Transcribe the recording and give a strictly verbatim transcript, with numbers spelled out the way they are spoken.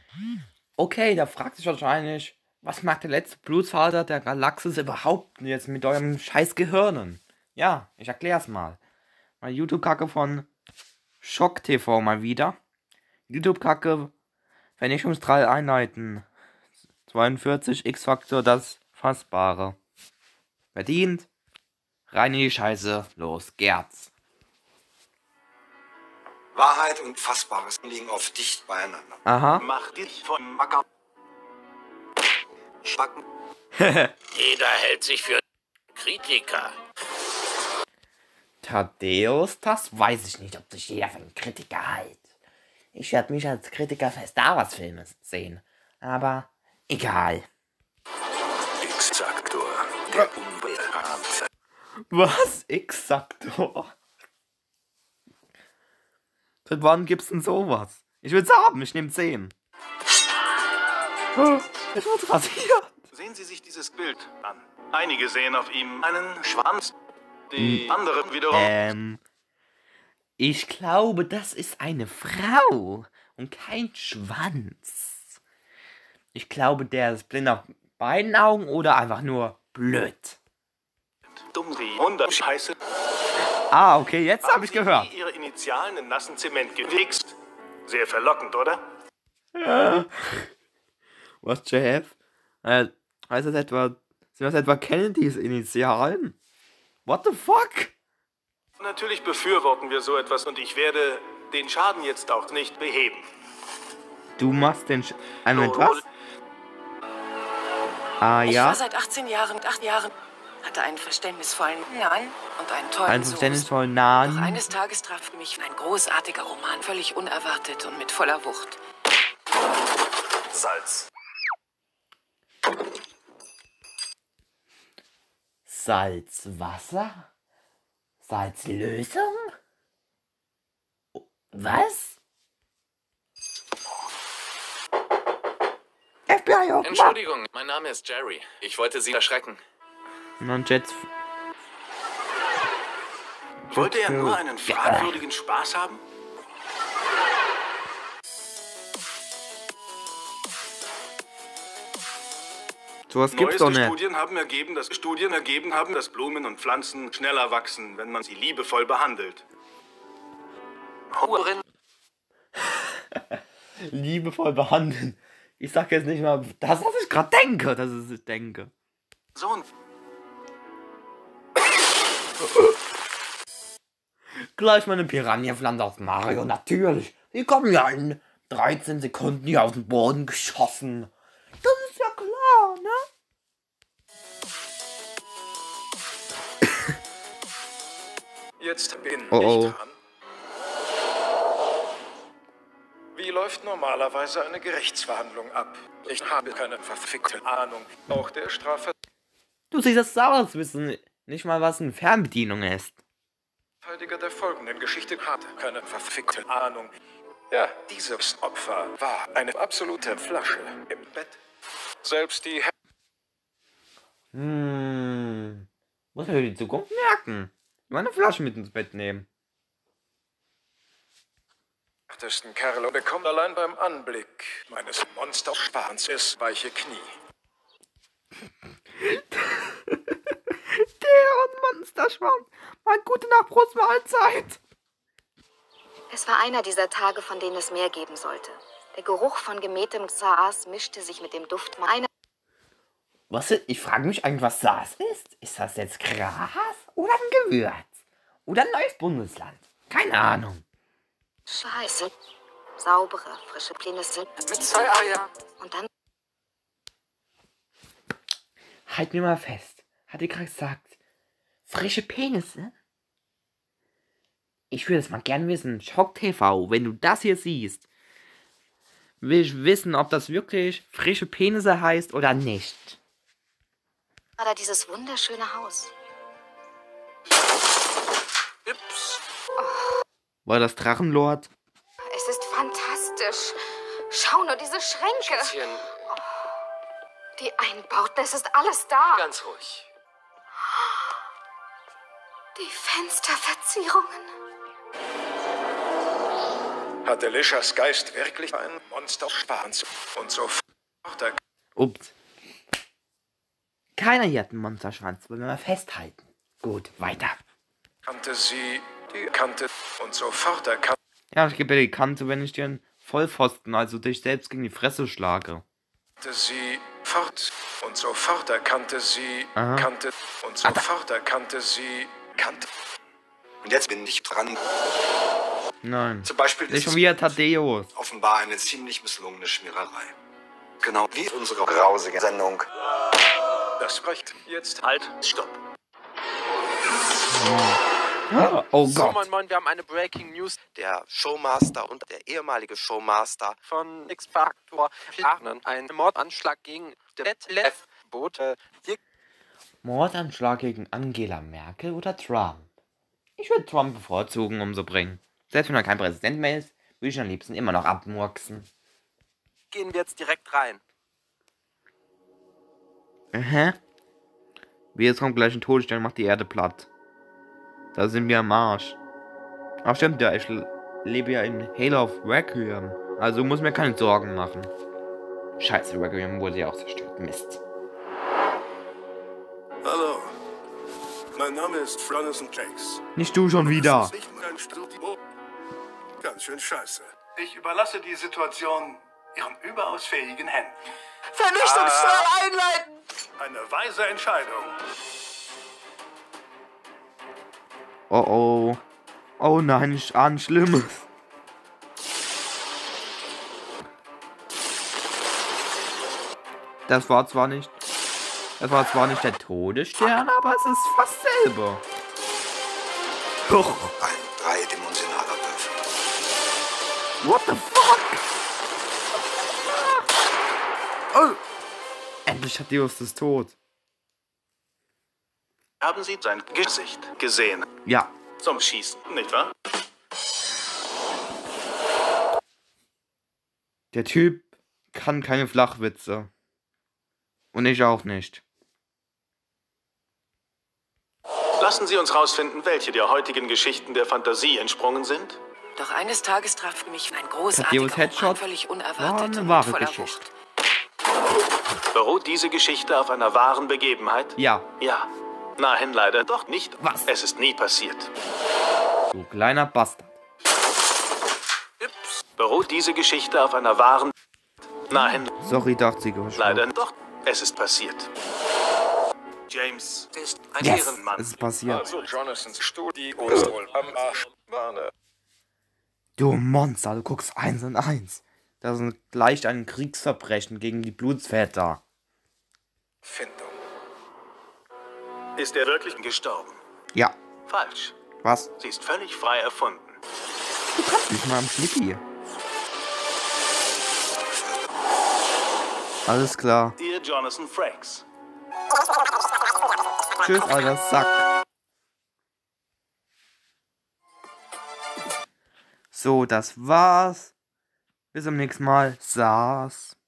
Okay, da fragt sich wahrscheinlich, was macht der letzte Blutsvater der Galaxis überhaupt jetzt mit eurem scheiß Gehirnen? Ja, ich erklär's mal. Mal YouTube-Kacke von Schock T V mal wieder. YouTube-Kacke, Vernichtungsstrahl einleiten. zweiundvierzig X-Faktor, das Fassbare. Verdient. Rein in die Scheiße. Los, Gerz. Wahrheit und Fassbares liegen oft dicht beieinander. Aha. Mach dich von Macker. Spacken. Jeder hält sich für Kritiker. Thaddeus, das weiß ich nicht, ob sich jeder für einen Kritiker hält. Ich werde mich als Kritiker für Star Wars Filme sehen. Aber egal. X-Faktor. Der Unbekannte. Was? X-Faktor? Seit wann gibt's denn sowas? Ich will's haben, ich nehme zehn. Es wird rasiert. Sehen Sie sich dieses Bild an. Einige sehen auf ihm einen Schwanz, die hm. anderen wiederum... Ähm, ich glaube, das ist eine Frau und kein Schwanz. Ich glaube, der ist blind auf beiden Augen oder einfach nur blöd. Dumm wie Wunderscheiße. Ah, okay, jetzt habe ich gehört. Sie Ihre Initialen in nassen Zement gewichst. Sehr verlockend, oder? Ja. Was, J F? Äh, heißt das etwa, sind das etwa Kennedys Initialen? What the fuck? Natürlich befürworten wir so etwas und ich werde den Schaden jetzt auch nicht beheben. Du machst den Sch... Einmal was? Ah, ich ja. Ich war seit achtzehn Jahren, acht Jahren, hatte einen verständnisvollen Nahen und einen tollen Einen verständnisvollen Nahen. Doch eines Tages traf mich ein großartiger Roman, völlig unerwartet und mit voller Wucht. Salz. Salzwasser? Salzlösung? Was? F B I, Entschuldigung, mein Name ist Jerry. Ich wollte Sie erschrecken. Und jetzt... Wollte er nur einen fragwürdigen Spaß haben? Sowas gibt's doch nicht. Studien haben ergeben, dass Studien ergeben haben, dass Blumen und Pflanzen schneller wachsen, wenn man sie liebevoll behandelt. Huren. Liebevoll behandeln. Ich sag jetzt nicht mal das, was ich gerade denke, das ist ich denke. So. Gleich mal eine Piranha-Pflanze aus Mario, natürlich. Die kommen ja in dreizehn Sekunden hier aus dem Boden geschossen. Das ist ja klar, ne? Jetzt bin oh, oh. ich dran. Wie läuft normalerweise eine Gerichtsverhandlung ab? Ich habe keine verfickte Ahnung. Auch der Strafverteidiger Du siehst das aus, wissen nicht mal, was eine Fernbedienung ist. der folgenden Geschichte hatte keine verfickte Ahnung. Ja, dieses Opfer war eine absolute Flasche im Bett. Selbst die Hm. Muss man für die Zukunft merken. Mal eine Flasche mit ins Bett nehmen. härtesten Kerle bekommen allein beim Anblick meines Monsterschwanzes weiche Knie. Der und Monsterschwanz. Mal gute Nachbrustmahlzeit. Es war einer dieser Tage, von denen es mehr geben sollte. Der Geruch von gemähtem Gras mischte sich mit dem Duft meiner... Was? Ich frage mich eigentlich, was das ist. Ist das jetzt Gras oder ein Gewürz? Oder ein neues Bundesland? Keine Ahnung. Scheiße. Saubere, frische Penisse. Mit zwei Eier. Und dann... Halt mir mal fest. Hat ihr gerade gesagt, frische Penisse? Ich würde es mal gern wissen. Schock T V, wenn du das hier siehst, will ich wissen, ob das wirklich frische Penisse heißt oder nicht. War da dieses wunderschöne Haus. Ups. War das Drachenlord? Es ist fantastisch. Schau nur diese Schränke. Schätzchen, Die Einbauten, es ist alles da. ganz ruhig. Die Fensterverzierungen. Hat Alishas Geist wirklich ein Monster schwarz und so fort? Ups. Keiner hier hat einen Monsterschwanz, wollen wir mal festhalten. Gut, weiter. Kannte sie die Kante und so fort erkannte Ja, ich gebe dir die Kante, wenn ich dir einen Vollpfosten, also dich selbst gegen die Fresse schlage. sie fort und so fort erkannte sie Aha. kannte und so fort erkannte sie kannte. Und jetzt bin ich dran. Nein. Zum Beispiel Nicht ist schon es wieder Thaddeus. offenbar eine ziemlich misslungene Schmiererei. Genau wie unsere grausige Sendung. Das reicht jetzt. Halt, stopp. Oh, oh So, Gott. moin moin, wir haben eine Breaking News. Der Showmaster und der ehemalige Showmaster Von X-Factor planen einen Mordanschlag gegen Detlef Bote. Hier Mordanschlag gegen Angela Merkel oder Trump? Ich würde Trump bevorzugen, umzubringen. Selbst wenn er kein Präsident mehr ist, würde ich ihn am liebsten immer noch abmurksen. gehen wir jetzt direkt rein. Hä? Wie jetzt kommt gleich ein Todesstern und macht die Erde platt. Da sind wir am Arsch. Ach stimmt, ja, ich lebe ja in Halo of Requiem. Also muss mir keine Sorgen machen. Scheiße, Requiem wurde ja auch zerstört. Mist. Hallo, mein Name ist Jonathan Jakes. Nicht du schon wieder. Das ist nicht mein Studio. Ganz schön scheiße. Ich überlasse die Situation Ihren überaus fähigen Händen. Vernichtungsstrahl einleiten! Eine weise Entscheidung. Oh oh. Oh nein, ich ahne Schlimmes. Das war zwar nicht. Das war zwar nicht der Todesstern, aber es ist fast selber. Huch. Ein dreidimensionaler Würfel. What the fuck? Oh. Endlich hat Justus tot. Haben Sie sein Gesicht gesehen? Ja. Zum Schießen, nicht wahr? Der Typ kann keine Flachwitze. Und ich auch nicht. Lassen Sie uns rausfinden, welche der heutigen Geschichten der Fantasie entsprungen sind. Doch eines Tages traf mich ein Thaddeus großartiger Headshot Roman, völlig war unerwartet eine und wahre voller Geschichte. Wucht. Beruht diese Geschichte auf einer wahren Begebenheit? Ja. Ja. Nein, leider doch nicht. Was? Es ist nie passiert. Du kleiner Bastard. Beruht diese Geschichte auf einer wahren... Nein, Sorry, dachte sie leider doch. Es ist passiert. James ist ein Yes, Ehrenmann. es ist passiert. Also Jonathans Studio ist wohl am Arsch. Warne. Du Monster, du guckst eins und eins. Das ist gleich ein Kriegsverbrechen gegen die Blutsväter. Findung. Ist er wirklich gestorben? Ja. Falsch. Was? Sie ist völlig frei erfunden. Du kannst mich mal am Schnippi. Alles klar. Dear Jonathan Frakes. Tschüss, alter Sack. So, das war's. Bis zum nächsten Mal. Saß.